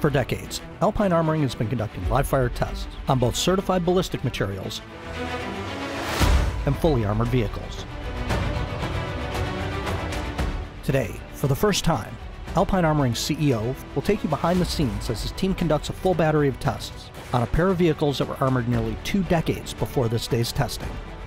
For decades, Alpine Armoring has been conducting live-fire tests on both certified ballistic materials and fully armored vehicles. Today, for the first time, Alpine Armoring's CEO will take you behind the scenes as his team conducts a full battery of tests on a pair of vehicles that were armored nearly 2 decades before this day's testing.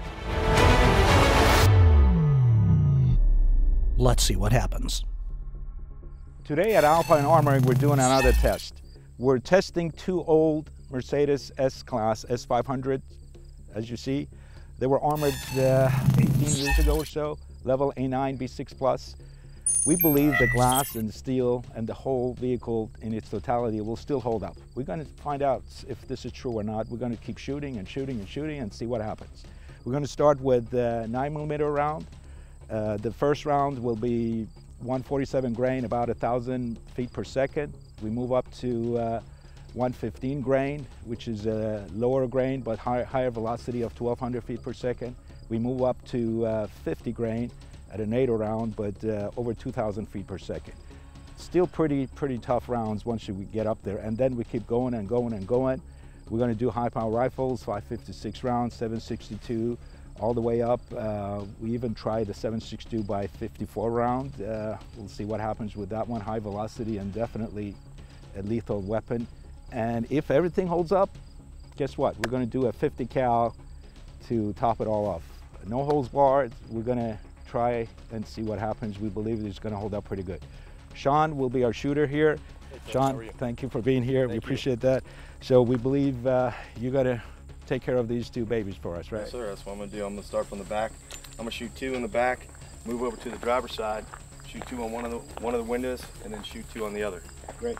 Let's see what happens. Today at Alpine Armoring, we're doing another test. We're testing 2 old Mercedes S-Class S500, as you see. They were armored 18 years ago or so, level A9 B6+. We believe the glass and the steel and the whole vehicle in its totality will still hold up. We're going to find out if this is true or not. We're going to keep shooting and shooting and shooting and see what happens. We're going to start with the 9mm round. The first round will be 147 grain, about 1,000 feet per second. We move up to 115 grain, which is a lower grain but higher velocity of 1,200 feet per second. We move up to 50 grain at a NATO round, but over 2,000 feet per second. Still pretty tough rounds once you get up there, and then we keep going and going and going. We're going to do high-power rifles, 5.56 rounds, 7.62. all the way up. We even tried the 7.62 by 54 round. We'll see what happens with that one. High velocity and definitely a lethal weapon. And if everything holds up, guess what? We're going to do a 50 cal to top it all off. No holds barred. We're going to try and see what happens. We believe it's going to hold up pretty good. Sean will be our shooter here. Hey, Sean, thank you for being here. We appreciate that. So we believe you got to take care of these 2 babies for us, right? Yes, sir. That's what I'm going to do. I'm going to start from the back. I'm going to shoot 2 in the back, move over to the driver's side, shoot 2 on one of the windows, and then shoot 2 on the other. Great.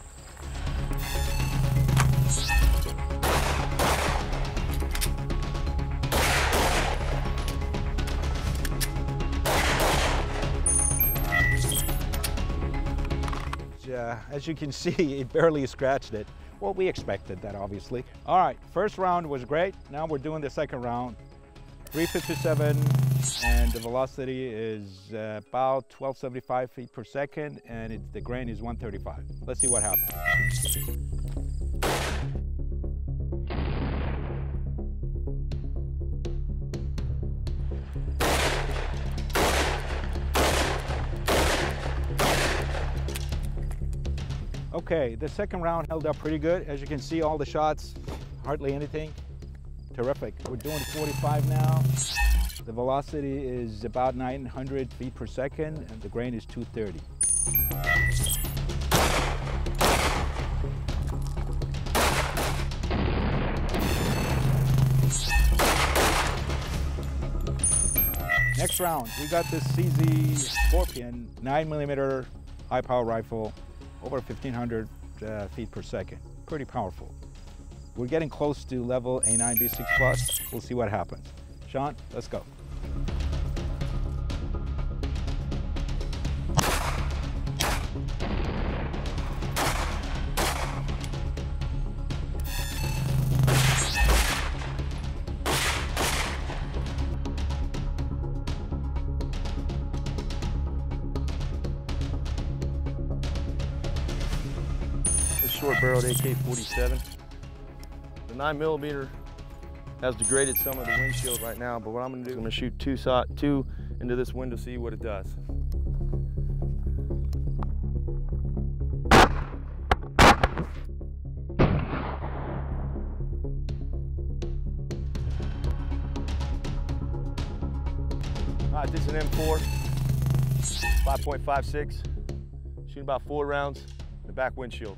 As you can see, it barely scratched it. Well, we expected that, obviously. All right, first round was great. Now we're doing the second round. 357, and the velocity is about 1,275 feet per second, and the grain is 135. Let's see what happens. Okay, the second round held up pretty good. As you can see, all the shots, hardly anything. Terrific. We're doing 45 now. The velocity is about 900 feet per second, and the grain is 230. Next round, we got this CZ Scorpion 9mm high-power rifle, over 1,500 feet per second. Pretty powerful. We're getting close to level A9 B6+. We'll see what happens. Sean, let's go. Short-barreled AK-47. The 9mm has degraded some of the windshield right now, but what I'm going to do, I'm going to shoot 2 into this window, see what it does. All right, this is an M4, 5.56, shooting about 4 rounds in the back windshield.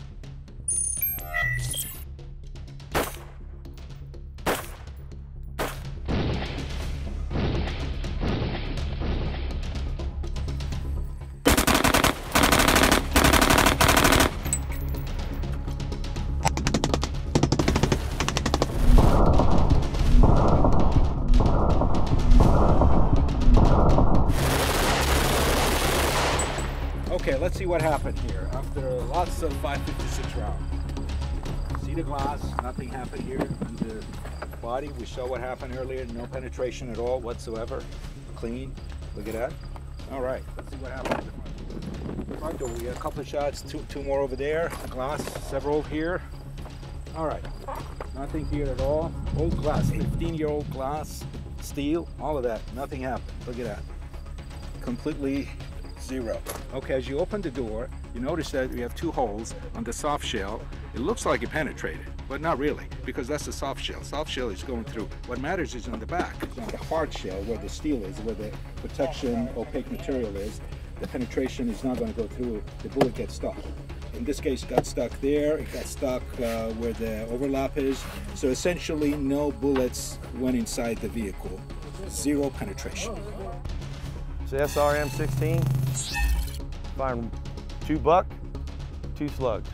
Okay, let's see what happened here after lots of 5.56 rounds. See the glass, nothing happened here on the body. We saw what happened earlier, no penetration at all whatsoever. Clean, look at that. All right, let's see what happens. Front door, we got a couple of shots, two more over there. Glass, several here. All right, nothing here at all. Old glass, 15-year-old glass, steel, all of that. Nothing happened. Look at that. Completely zero. Okay, as you open the door, you notice that we have two holes on the soft shell. It looks like it penetrated, but not really, because that's the soft shell. Soft shell is going through. What matters is on the back, on the hard shell, where the steel is, where the protection opaque material is. The penetration is not going to go through. The bullet gets stuck. In this case, it got stuck there. It got stuck where the overlap is. So essentially, no bullets went inside the vehicle. Zero penetration. It's the SRM-16. Firing 2 buck, 2 slugs.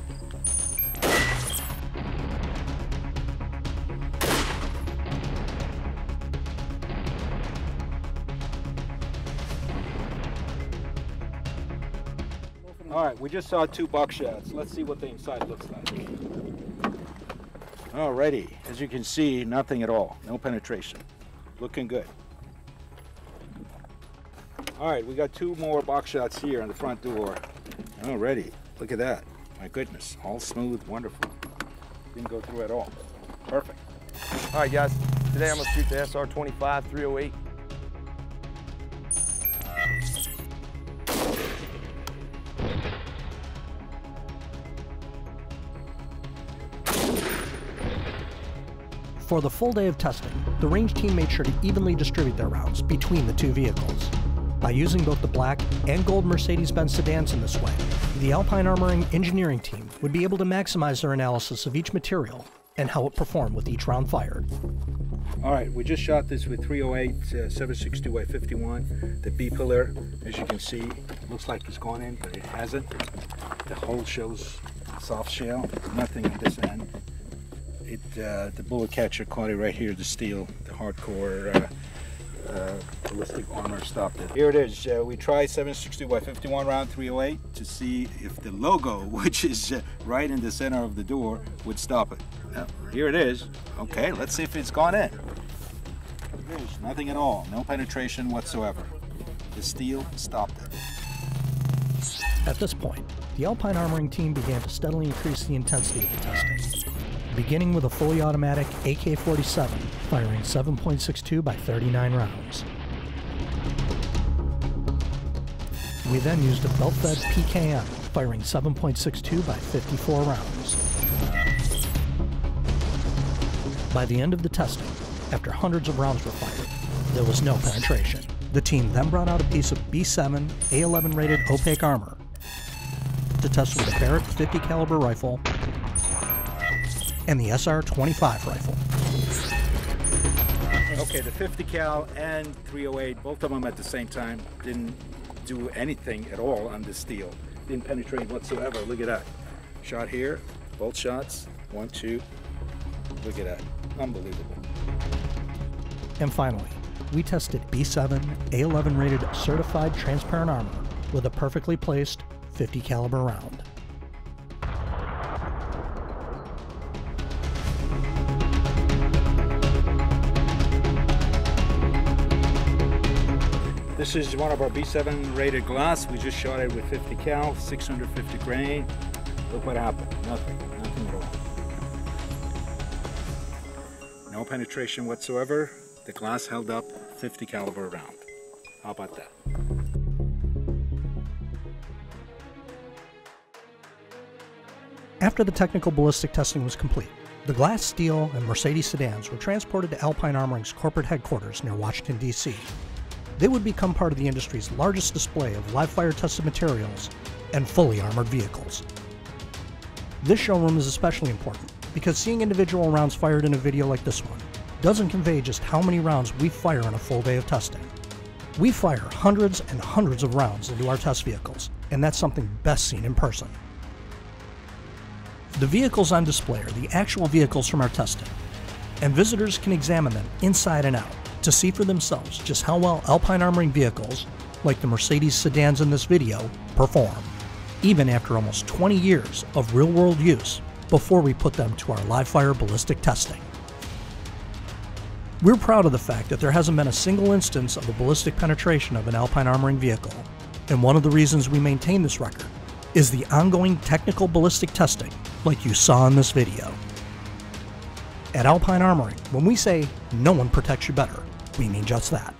All right, we just saw 2 buckshots. Let's see what the inside looks like. Alrighty, as you can see, nothing at all. No penetration. Looking good. All right, we got 2 more buckshots here on the front door. Already, look at that. My goodness, all smooth, wonderful. Didn't go through at all. Perfect. All right, guys, today I'm gonna shoot the SR-25 308. For the full day of testing, the range team made sure to evenly distribute their rounds between the 2 vehicles. By using both the black and gold Mercedes-Benz sedans in this way, the Alpine Armoring engineering team would be able to maximize their analysis of each material and how it performed with each round fired. All right, we just shot this with 308 7.62 by 51. The B pillar, as you can see, looks like it's gone in, but it hasn't. The hole shows soft shell, nothing on this end. The bullet catcher caught it right here, the steel, the hardcore ballistic armor stopped it. Here it is. We tried 7.62 by 51 round 308 to see if the logo, which is right in the center of the door, would stop it. Here it is. Okay, let's see if it's gone in. There's nothing at all. No penetration whatsoever. The steel stopped it. At this point, the Alpine Armoring team began to steadily increase the intensity of the testing, beginning with a fully automatic AK-47, firing 7.62 by 39 rounds. We then used a belt-fed PKM, firing 7.62 by 54 rounds. By the end of the testing, after hundreds of rounds were fired, there was no penetration. The team then brought out a piece of B7 A11 rated opaque armor to test with the Barrett 50 caliber rifle and the SR-25 rifle. Okay, the 50 cal and 308, both of them at the same time, didn't do anything at all on the steel. Didn't penetrate whatsoever. Look at that. Shot here, both shots, 1, 2. Look at that. Unbelievable. And finally, we tested B7 A11 rated certified transparent armor with a perfectly placed 50 caliber round. This is one of our B7 rated glass. We just shot it with 50 cal, 650 grain. Look what happened. Nothing at all. No penetration whatsoever. The glass held up 50 caliber round. How about that? After the technical ballistic testing was complete, the glass, steel, and Mercedes sedans were transported to Alpine Armoring's corporate headquarters near Washington, D.C. They would become part of the industry's largest display of live-fire tested materials and fully armored vehicles. This showroom is especially important because seeing individual rounds fired in a video like this one doesn't convey just how many rounds we fire on a full day of testing. We fire hundreds and hundreds of rounds into our test vehicles, and that's something best seen in person. The vehicles on display are the actual vehicles from our testing, and visitors can examine them inside and out to see for themselves just how well Alpine Armoring vehicles, like the Mercedes sedans in this video, perform, even after almost 20 years of real-world use before we put them to our live-fire ballistic testing. We're proud of the fact that there hasn't been a single instance of a ballistic penetration of an Alpine Armoring vehicle, And one of the reasons we maintain this record is the ongoing technical ballistic testing like you saw in this video. At Alpine Armoring, when we say no one protects you better, we mean just that.